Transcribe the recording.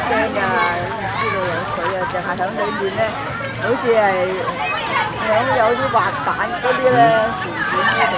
驚㗎，知道有水啊，淨係喺裏面咧，好似係有啲滑板嗰啲咧，旋轉嗰啲。